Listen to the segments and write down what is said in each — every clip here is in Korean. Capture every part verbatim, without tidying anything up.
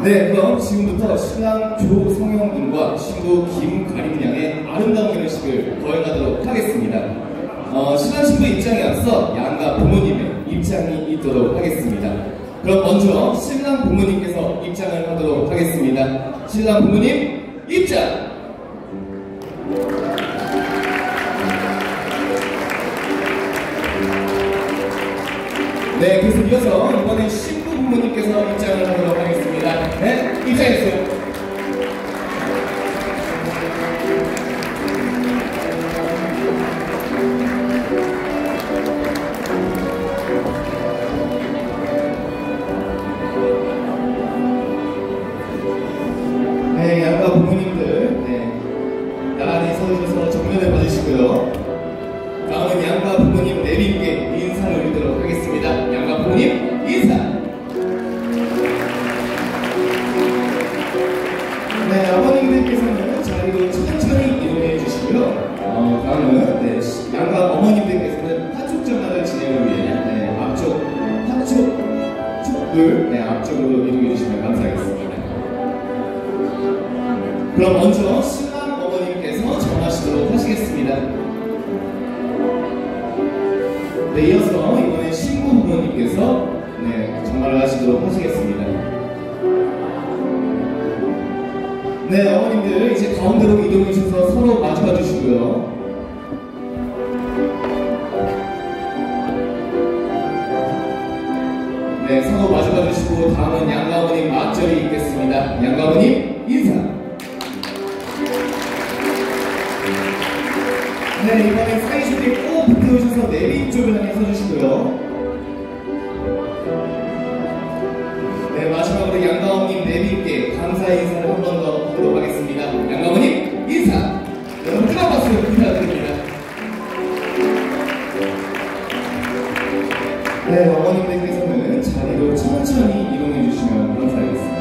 네, 그럼 지금부터 신랑 조성형 군과 신부 김가림 양의 아름다운 결혼식을 거행하도록 하겠습니다. 어, 신랑 신부 입장에 앞서 양가 부모님의 입장이 있도록 하겠습니다. 그럼 먼저 신랑 부모님께서 입장을 하도록 하겠습니다. 신랑 부모님 입장! 네, 그래서 이어서 이번엔 신부 부모님께서 입장을 하도록 하겠습니다. 네, 입장해주세요. 네, 양가 부모님들, 네, 나란히 서주셔서 정면을 봐주시고요. 다음은 양가 부모님 내빈께 인사를 올리도록 하겠습니다. 양가 부모님 인사! 네, 아버님들께서는 자리로 천천히 이동해 주시고요. 어, 다음은 네, 양가 어머님들께서는 파축 전화를 진행을 위해 네, 앞쪽, 파축 축을 네, 앞쪽으로 이동해 주시면 감사하겠습니다. 그럼 먼저 신랑 어머님께서 전하시도록 하시겠습니다. 네, 이어서 이번에 신부 부모님께서 네, 전화를 하시도록 하시겠습니다. 네, 어머님들 이제 가운데로 이동해 주셔서 서로 마주봐 주시고요. 네, 서로 마주봐 주시고 다음은 양가 어머님 맞절이 있겠습니다. 양가 어머님 인사! 네, 이번엔 사이좋게 꼭 붙여주셔서 내빈 쪽을 향해 서주시고요. 네, 마지막으로 양가어머님 내빈께 감사 인사를 한 번 더 하도록 하겠습니다. 양가어머님 인사! 여러분 뜨거운 박수 부탁드립니다. 네, 어머님들께서는 자리로 천천히 이동해 주시면 감사하겠습니다.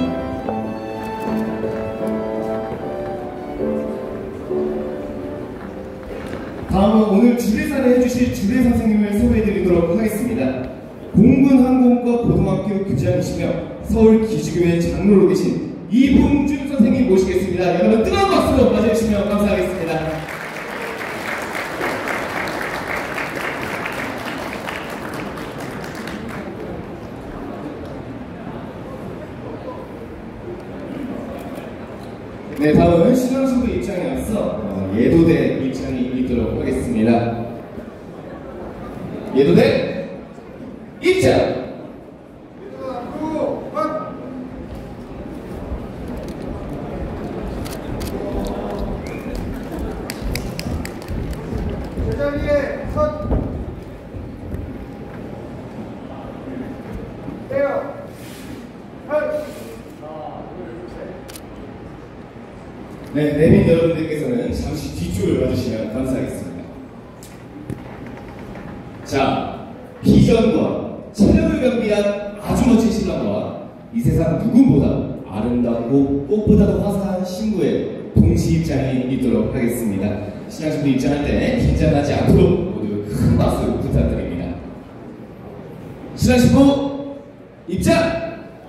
다음은 오늘 주례사를 해주실 주례 선생님을 소개해드리도록 하겠습니다. 공군항공과 고등학교 교장이시며 서울 기주교회 장로로 계신 이봉준 선생님 모시겠습니다. 여러분 뜨거운 박수로 맞아주시면 감사하겠습니다. 네, 다음은 신랑 신부 입장에 앞서 어, 예도대 입장이 있도록 하겠습니다. 예도대 입장! 제자리에 선! 떼어! 헐! 네, 내빈 여러분들께서는 잠시 뒤쪽을 봐주시면 감사하겠습니다. 자, 비전과 체력을 겸비한 아주 멋진 신랑과 이 세상 누구보다 아름답고 꽃보다도 화사한 신부의 동시 입장이 있도록 하겠습니다. 신랑 신부 입장할 때 긴장하지 않도록 모두 큰 박수 부탁드립니다. 신랑 신부 입장!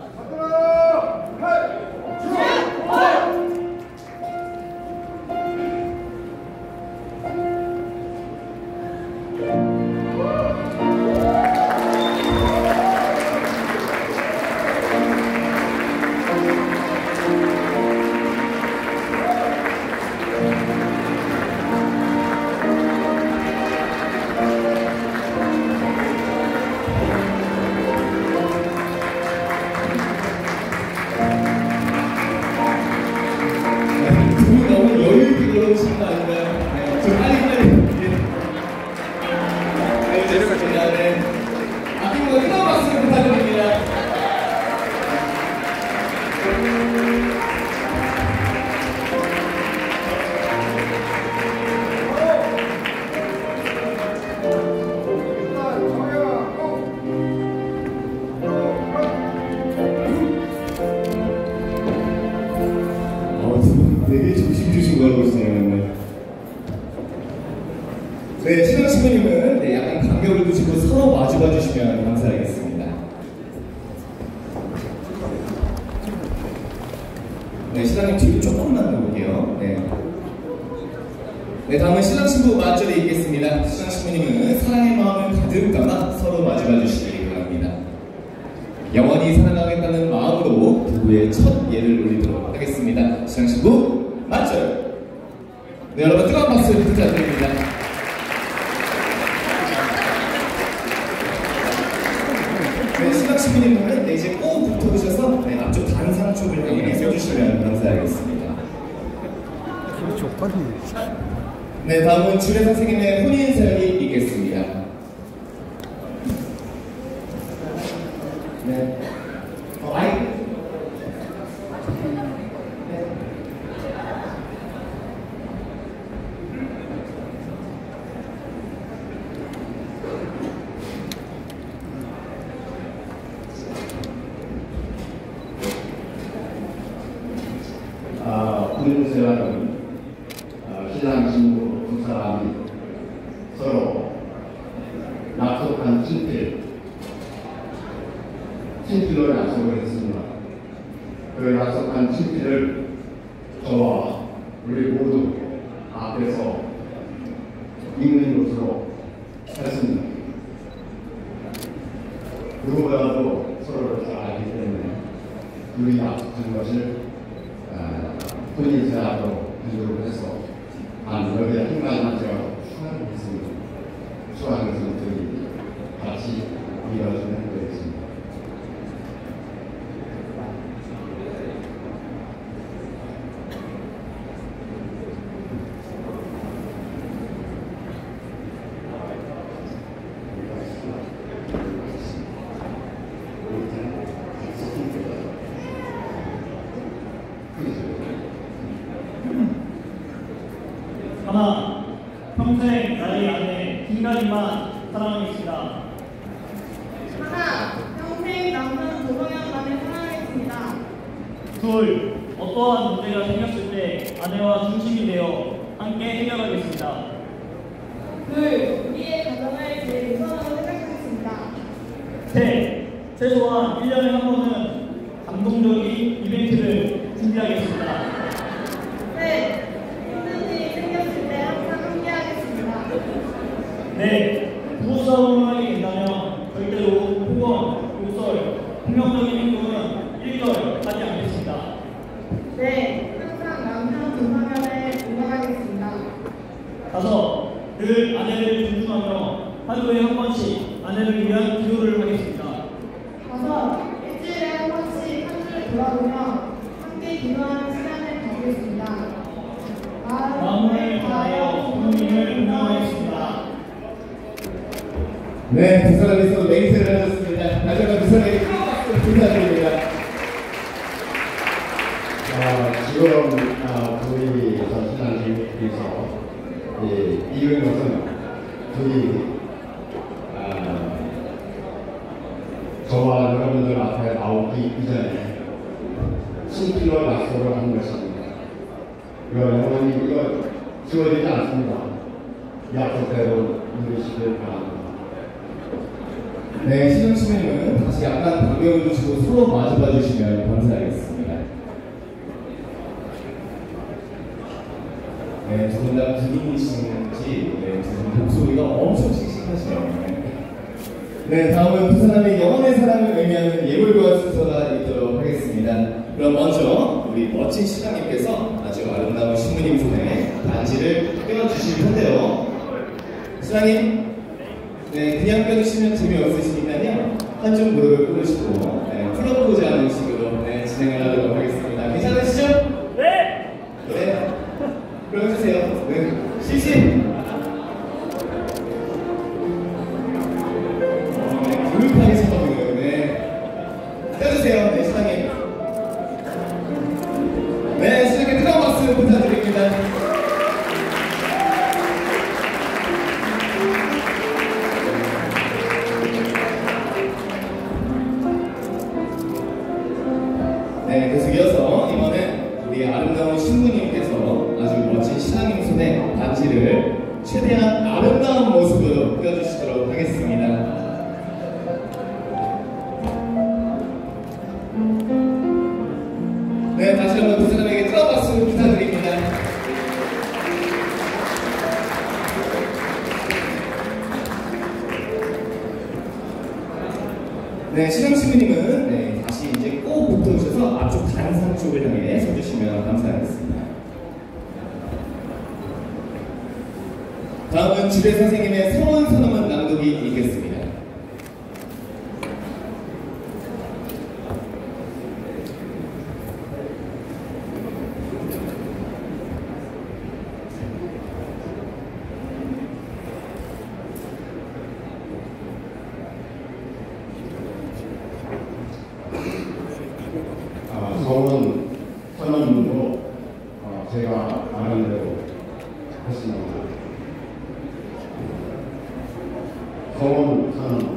되게 조심조심 걸고 있어요. 네, 신랑 신부님은 네, 약간 간격을 두시고 서로 마주봐 주시면 감사하겠습니다. 네, 신랑님 뒤로 조금만 가볼게요. 네. 네, 다음은 신랑 신부 맞절이 있겠습니다. 신랑 신부님은 사랑의 마음을 가득 담아 서로 마주봐 주시기 바랍니다. 영원히 사랑하겠다는 마음으로 부부의 첫 예를 올리도록 하겠습니다. 신랑 신부 맞절. 네, 여러분 뜨거운 박수 부탁드립니다. 네, 신랑 신부님은 네, 이제 꼭 붙어주셔서 네, 앞쪽 단상 쪽을 향해 서주시면 감사하겠습니다. 네, 다음은 주례 선생님의 혼인 사연이 있겠습니다. 네. 어, 아이. 네. 아, 혼인 생활은 신랑 신부 두 사람이 서로 약속한 친필, 친필로 약속을 했습니다. 그 약속한 친필을 저와 우리 모두 앞에서 읽는 것으로 했습니다. 누구보다도 서로를 잘 알기 때문에 우리 약속한 것을 혼인 생활로 기록을 해서 한 여기에 한 가지만 제가 추가를 했습니다. 추가를 해서 저희 같이 이뤄지는 거였습니다. 하나, 평생 나의 아내 김가리만 사랑하겠습니다. 하나, 평생 남편 조성현만을 사랑하겠습니다. 둘, 어떠한 문제가 생겼을 때 아내와 중심이 되어 함께 해결하겠습니다. 둘, 우리의 가정을 제일 우선으로 생각하겠습니다. 셋, 최소한 일 년에 한 번은 감동적인 이벤트를 준비하겠습니다. 넷, 힘든 일이 생겼을 때 항상 함께하겠습니다. 네, 부부싸움을 하게 된다면 절대로 폭언, 욕설, 폭력적인 행동은 일절 하지 않겠습니다. 네, 항상 남편 조성현을 응원하겠습니다. 다섯, 늘 아내를 존중하며 하루에 한 번씩 아내를 위한 기도를 하겠습니다. 다섯, 일주일에 한 번씩 한 주를 돌아보며 함께 기도하는 시간을 가지겠습니다. 마음을 다하여 부모님을 응원하겠습니다. 네, 두 사람이서 맹세를 하셨습니다. 다시 한번 두 사람에게 감사드립니다. 아, 지금 아, 저희 전신한님께서 예, 이런 것은 저희 아, 저와 여러분들 앞에 나오기 이전에 신필로 약속을 한 것입니다. 이거 영원히 이거 지워지지 않습니다. 약속대로 누리시길 바랍니다. 네, 신랑신부님은 다시 약간 방명을 주시고 서로 마주봐 주시면 감사하겠습니다. 네, 두 분 다 군인이신지, 네, 두 분 목소리가 엄청 씩씩하시네요. 네, 다음은 두 사람의 영원의 사랑을 의미하는 예물과 순서가 있도록 하겠습니다. 그럼 먼저 우리 멋진 신랑님께서 아주 아름다운 신부님 손에 반지를 껴주실 텐데요. 신랑님, 네, 그냥 껴주시면 재미없으시니까요. 한쪽 무릎을 꿇으시고 네, 풀어보지 않은 식으로 네, 진행을 하도록 하겠습니다. 괜찮으시죠? 네! 네. 그럼 해주세요. 네. 실시! 교육하게 쳐다보고요. 네. 껴주세요. 네, 신랑님. 네, 신랑님 뜨거운 박수 부탁드립니다. 네, 계속 이어서 이번엔 우리 아름다운 신부님께서 아주 멋진 신랑님 손에 반지를 최대한 아름다운 모습으로 껴주시도록 하겠습니다. 네, 다시 한번 두 사람에게 뜨거운 박수 부탁드립니다. 네, 시상식님은 네, 다시 이제 꼭 붙어주셔서 앞쪽 단상 쪽을 향해 서주시면 감사하겠습니다. 다음은 주례 선생님의 서원 선언문 낭독이 있겠습니다. 서원 선언문도 어, 제가 아는 대로 했습니다. 서원 선언문.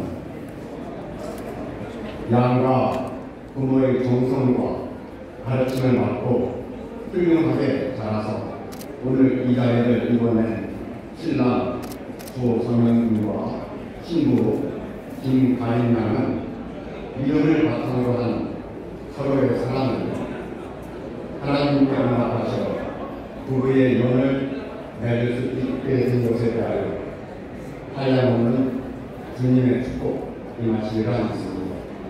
양가 부모의 정성과 가르침을 받고 훌륭하게 자라서 오늘 이 자리를 이번에 신랑 조성현군과 신부 김가인 양은 믿음을 바탕으로 한 서로의 사랑을 하나님께 응답하셔 부부의 영을 맺을 수 있게 된 것에 대하여 한량없는 주님의 축복 임하시리라 믿습니다.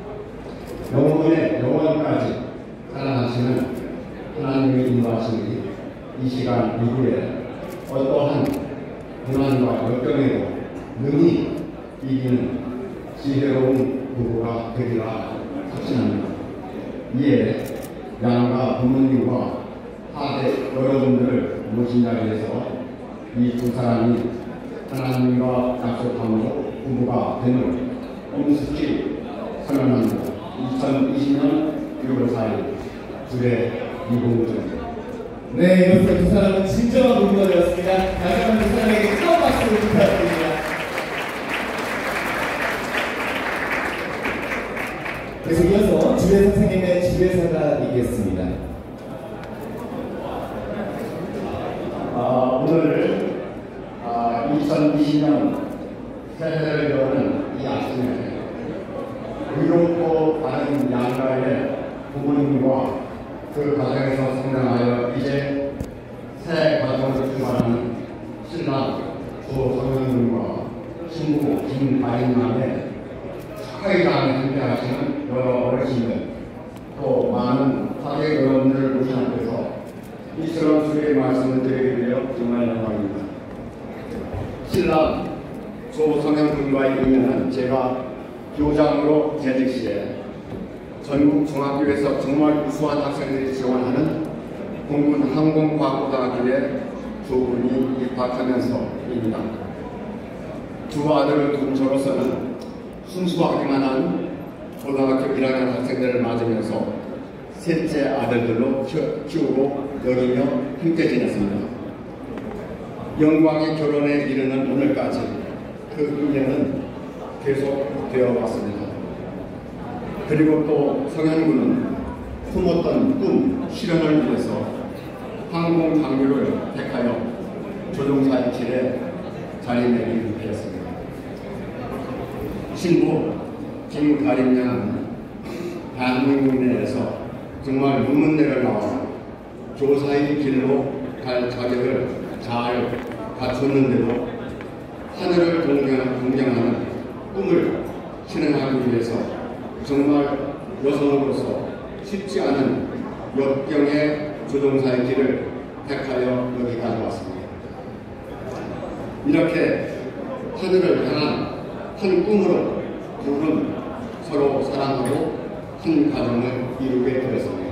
영원의 영원까지 사랑하시는 하나님의 인도하심이 이 시간 이후에 어떠한 고난과 역경에도 능히 이기는 지혜로운 부부가 되리라 확신합니다. 이에 양가 부모님과 하대 여러분들을 모신 자리에서 이 두 사람이 하나님과 약속함으로 부부가 됨을 엄숙히 선언합니다. 이천이십 년 유월 사일 주례 이공준. 네, 이렇게 두 사람은 진정한 부부가 되었습니다. 다시 한번 두 사람에게 뜨거운 박수 부탁드립니다. 계속 이어서 주례 선생님의 주례사가 있겠습니다. 아, 오늘 아, 이천이십 년 새해를 여는 이 아침에 의롭고 바른 양가의 부모님과 그 가정에서 성장하여 이제 새 가정을 출발하는 신랑 조성현군과 신부 김가인남의 축하회장에 함께하시는 여러 어르신들 또 많은 사회 여러분들을 모신 앞에서 이처럼 주의 말씀을 드리게 되어 정말 영광입니다. 신랑 조성현군과의 인연은 제가 교장으로 재직 시에 전국 중학교에서 정말 우수한 학생들이 지원하는 공군 항공과학고등학교에 두 분이 입학하면서입니다. 두 아들을 둔 저로서는 순수하기만 한 고등학교 일 학년 학생들을 맞으면서 셋째 아들들로 키우고 여기며 함께 지냈습니다. 영광의 결혼에 이르는 오늘까지 그 인연은 계속되어 왔습니다. 그리고 또 성현군은 품었던 꿈 실현을 위해서 항공 강류를 택하여 조종사의 길에 자리매김했습니다. 신부 김가림 양은 대한민국 내에서 정말 문문대를 나와 조사의 길로 갈 자격을 잘 갖췄는데도 하늘을 동경하는 꿈을 실현하기 위해서 정말 여성으로서 쉽지 않은 역경의 조종사의 길을 택하여 여기까지 왔습니다. 이렇게 하늘을 향한 한 꿈으로 둘은 서로 사랑하고 한 가정을 이루게 되었습니다.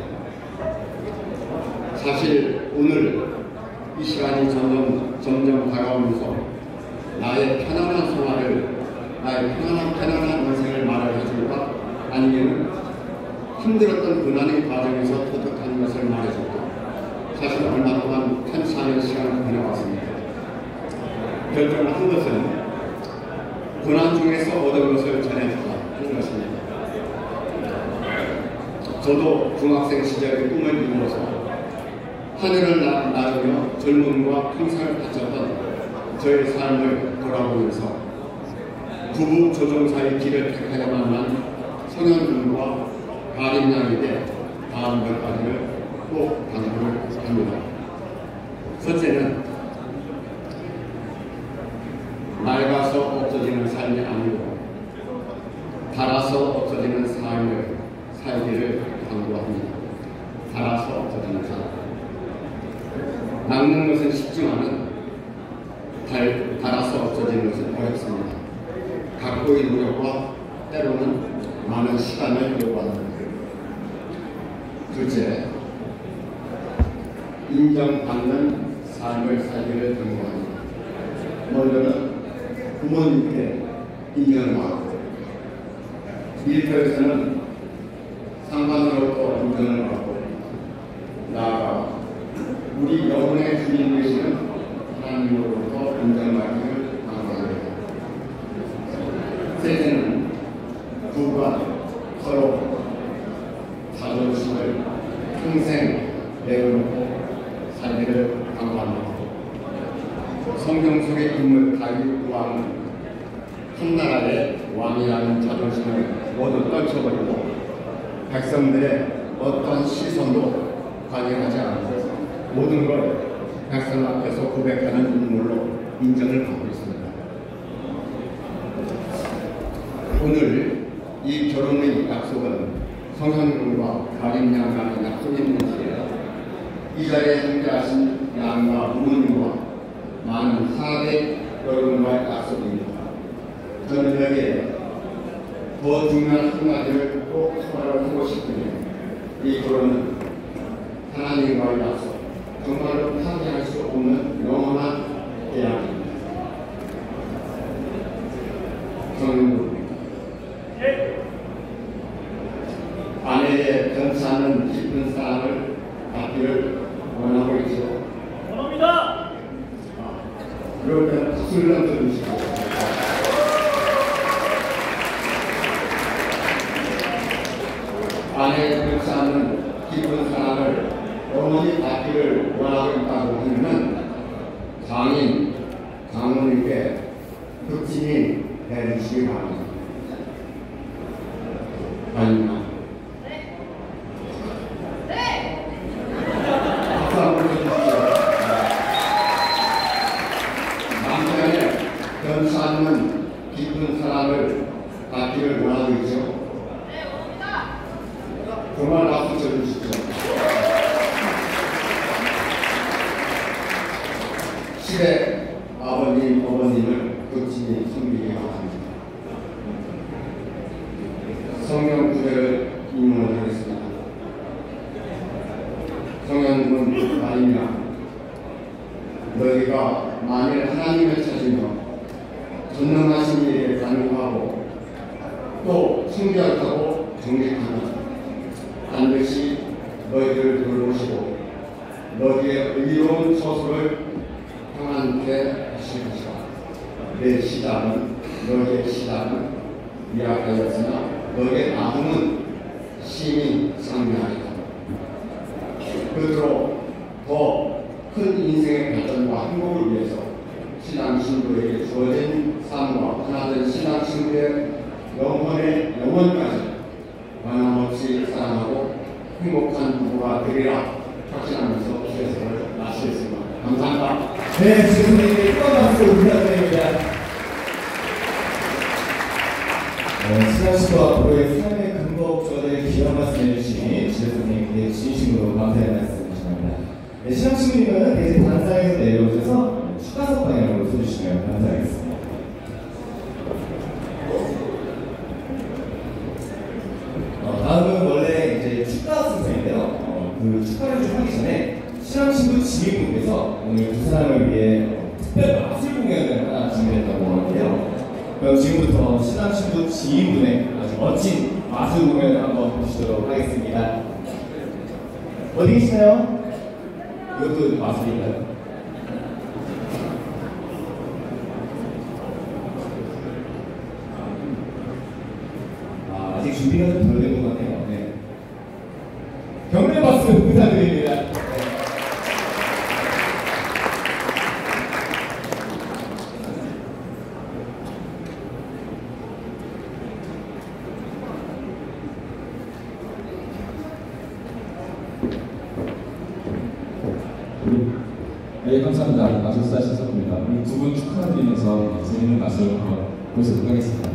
사실 오늘 이 시간이 점점, 점점 다가오면서 나의 편안한 생활을, 나의 편안한, 편안한 인생을 말을 해줄까? 아니면 힘들었던 고난의 과정에서 터득한 것을 말해줄까? 사실 얼마 동안 편찮은 시간을 보내왔습니다. 결정을 한 것은 고난 중에서 얻은 것을 전해주라 하는 것입니다. 저도 중학생 시절의 꿈을 이루어서 하늘을 나르며 젊음과 평생을 바쳤던 저의 삶을 돌아보면서 부부 조종사의 길을 택하여 만난 성현군과 가림 양에게 다음 몇 가지를 첫째는 낡아서 없어지는 삶이 아니고 닳아서 없어지는 삶을 살기를 강구합니다. 닳아서 없어지는 삶. 낡는 것은 쉽지만은 달, 닳아서 없어지는 것은 어렵습니다. 각고의 노력과 때로는 많은 시간을 요구합니다. 둘째, 인정받는 삶을 살기를 강구합니다. 먼저는 부모님께 인정을 받고, 일터에서는 상관으로부터 인정을 받고, 나아가 우리 영혼의 주인 되시는 하나님으로부터 인정받기를 강구합니다. 셋째는 부부가 서로 자존심을 평생 내어놓고 살기를 강구합니다. 성경 속의 인물 다윗 왕은 한나라의 왕이라는 자존심을 모두 떨쳐버리고 백성들의 어떤 시선도 관여하지 않고 모든 걸 백성 앞에서 고백하는 인물로 인정을 받고 있습니다. 오늘 이 결혼의 약속은 성현군과 가림 양간의 약속인지에 이 자리에 함께하신 양과 부모님과 많은 사대 여러분과의 약속입니다. 저는 여기에 더 중요한 한 가지를 꼭 소화를 하고 싶으니 이 결혼은 하나님과의 약속, 정말로 파괴할 수 없는 영원한 계약입니다. 저는 아내의 변치않는 깊은 사랑을 받기를 원하고 있죠. 원합니다. 그럴 때는 박수를 한번 주시고 아내의 변치않는 깊은 사랑을 어머니 받기를 원하고 있다고 하면 장인, 장모님께 극진히 해주시기 바랍니다. 아닙니다. 박수 한번 해주십시오. 남편의 변치않는 깊은 사랑을 받기를 원하고 있죠. 정말 박수 쳐주십시오. 시대 아버님, 어머님을 극진히 섬기기 바랍니다. 성경 구절을 인용하겠습니다. 성현군 아니냐, 너희가 만일 하나님을 찾으며 전능하신 일에 간구하고 또 순결하고 정직하면 반드시 너희를 돌보시고 너희의 의로운 처소를 평안케 하실 것이다. 내 시작은 너희의 시작은 미약하였으나 너희의 나중은 심히 상미하리다. 그토록 더 큰 인생의 발전과 행복을 위해서 신앙 신부에게 주어진 삶과 하나된 신앙 신부의 영혼의 영혼까지 변함없이 사랑하고 행복한 부부가 되리라 확신하면서 기회를 마치겠습니다. 감사합니다. 네, 지금까지 뜨거운 박수 부탁드립니다. 어, 신앙신부와 부부의 삶의 근거적인 귀한 말씀 해주신 지혜선생님께 진심으로 감사의 말씀 드립니다. 네, 신앙신부님은 대신 단상에서 내려오셔서 추가석 방향으로 서주시면 감사하겠습니다. 어, 다음은 원래 이제 축가 순서인데요. 어, 그 축가를 좀 하기 전에 신앙신부 지휘부께서 오늘 두 사람을 위해 특별 마술 공연을 하나 준비했다고 하는데요. 그럼 지금부터 신앙신부 지휘분의 아주 멋진 마술 공연을 한번 보시도록 하겠습니다. 어디 계시나요? 이것도 마술인가요? 아, 아직 준비가 좀 덜 된 것 같네요. 네. 격려 박수 부탁드립니다. 네. 네, 감사합니다. 아주 수고하셨습니다. 우리 두 분 축하드리면서 재밌는 맛을 한번 보여드리도록 하겠습니다.